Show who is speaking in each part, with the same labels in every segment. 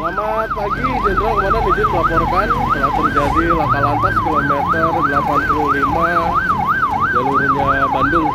Speaker 1: Selamat pagi, Jenderal Komandan izin melaporkan telah terjadi laka lantas kilometer 85 jalurnya Bandung.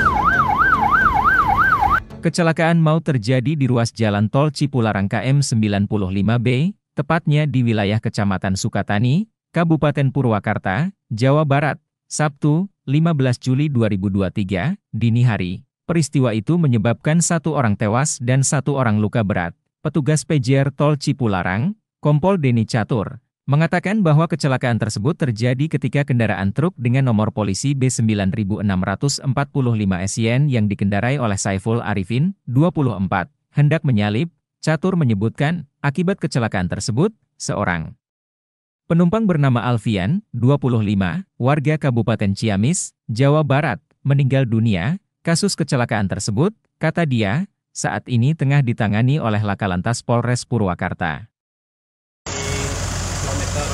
Speaker 2: Kecelakaan maut terjadi di ruas jalan tol Cipularang KM 95B, tepatnya di wilayah Kecamatan Sukatani, Kabupaten Purwakarta, Jawa Barat, Sabtu, 15 Juli 2023, dini hari. Peristiwa itu menyebabkan 1 orang tewas dan 1 orang luka berat. Petugas PJR Tol Cipularang, Kompol Deni Catur, mengatakan bahwa kecelakaan tersebut terjadi ketika kendaraan truk dengan nomor polisi B9645 SYN yang dikendarai oleh Saiful Arifin, 24, hendak menyalip. Catur menyebutkan, akibat kecelakaan tersebut, seorang penumpang bernama Alfian, 25, warga Kabupaten Ciamis, Jawa Barat, meninggal dunia. Kasus kecelakaan tersebut, kata dia, saat ini tengah ditangani oleh Laka Lantas Polres Purwakarta.
Speaker 3: Kilometer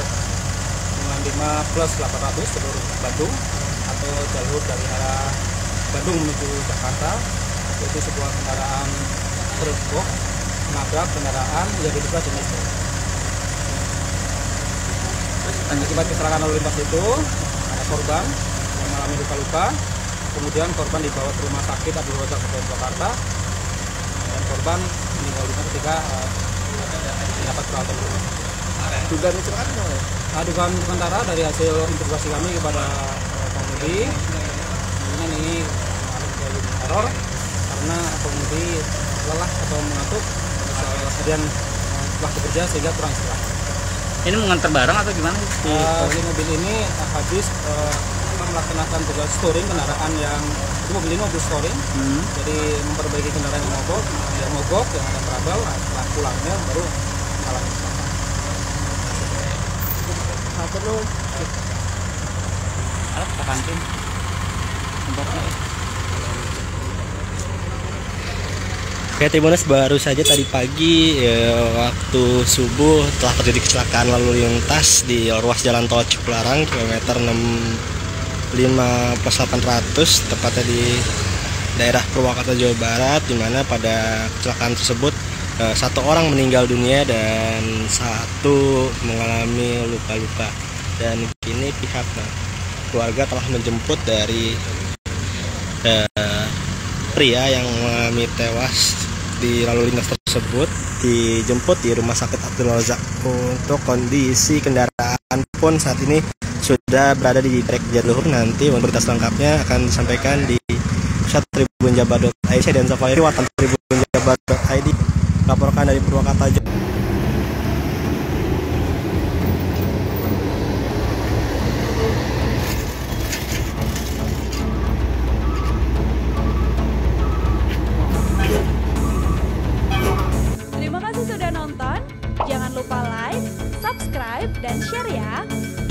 Speaker 3: 95+800 jalur Bandung atau jalur dari arah Bandung menuju Jakarta, yaitu sebuah kendaraan truk box menabrak kendaraan yang diduga jenis truk. Akibat kecelakaan lalu lintas itu ada korban yang mengalami luka-luka, kemudian korban dibawa ke rumah sakit Abdul Razak Purwakarta. Dan korban meninggal dunia ketika mendapat perawatan.
Speaker 1: Dugaan kecelakaan gimana?
Speaker 3: Dugaan sementara dari hasil interogasi kami kepada pengemudi, mungkin ini error karena pengemudi lelah atau mengantuk kemudian setelah bekerja sehingga kurang istirahat.
Speaker 4: Ini mengantar barang atau gimana?
Speaker 3: Di mobil ini habis melaksanakan tugas storing kendaraan yang itu mobil ini mobil storing, jadi memperbaiki kendaraan yang mogok yang ada trouble. Setelah pulangnya baru mengalami kecelakaan.
Speaker 1: Perlu
Speaker 4: Alat ke kantin.
Speaker 5: Oke, Tribuners, baru saja tadi pagi waktu subuh telah terjadi kecelakaan lalu lintas di ruas jalan tol Cipularang kilometer 65+800 tepatnya di daerah Purwakarta, Jawa Barat, di mana pada kecelakaan tersebut 1 orang meninggal dunia dan 1 mengalami luka-luka. Dan kini pihak keluarga telah menjemput dari pria yang mengalami tewas di lalu lintas tersebut, dijemput di Rumah Sakit Abdul Razak. Untuk kondisi kendaraan pun saat ini sudah berada di trek jalur. Nanti berita lengkapnya akan disampaikan di tribunjabar.id dan Safari Watan tribunjabar.id. Laporkan dari Purwakarta.
Speaker 6: Terima kasih sudah nonton. Jangan lupa like, subscribe, dan share ya.